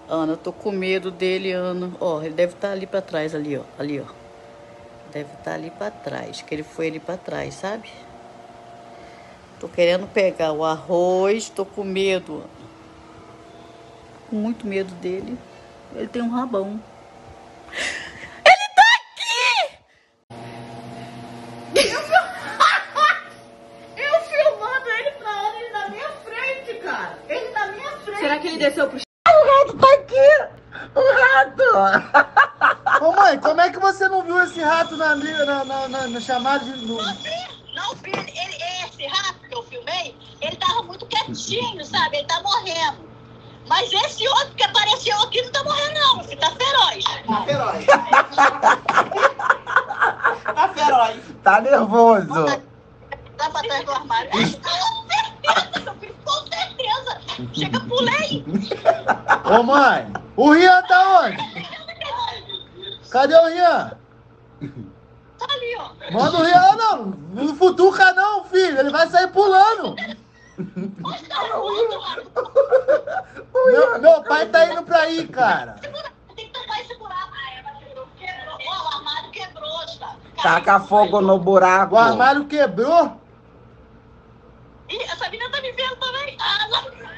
Ana, eu tô com medo dele, Ana. Ó, ele deve estar ali pra trás, ali, ó. Ali, ó. Deve estar ali pra trás, que ele foi ali pra trás, sabe? Tô querendo pegar o arroz, tô com medo. Com muito medo dele. Ele tem um rabão. Ele tá aqui! Eu filmando ele pra Ana, ele na minha frente, cara. Ele na minha frente. Será que ele desceu pro... O rato tá aqui! O rato! Ô mãe, como é que você não viu esse rato na chamada de... Não, filho, esse rato que eu filmei, ele tava muito quietinho, sabe? Ele tá morrendo. Mas esse outro que apareceu aqui não tá morrendo, não, filho, tá feroz. Tá feroz. Tá feroz. Tá nervoso. Tá pra trás do armário. Com certeza, meu filho, com certeza. Chega, pulei. Ô mãe, o Rian tá onde? Cadê o Rian? Tá ali, ó. Manda o Rian, não. Não futuca não, filho. Ele vai sair pulando. Onde tá o outro? Meu pai tá indo pra aí, cara. Tem que tomar esse buraco. Quebrou. Ó, o armário quebrou, tá? Taca fogo no buraco. O armário quebrou. Ih, essa menina tá me vendo também. Ah,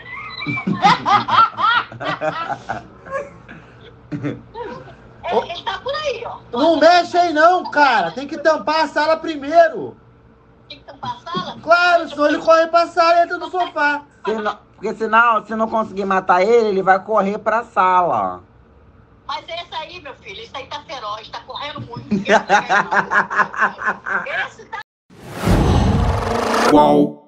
não. Ele tá por aí, ó. Não mexe aí não, cara. Tem que tampar a sala primeiro. Tem que tampar a sala? Claro, senão ele corre pra sala e entra no sofá. Porque senão, se não conseguir matar ele, ele vai correr pra sala. Mas esse aí, meu filho, esse aí tá feroz, tá correndo muito. Esse tá... Qual?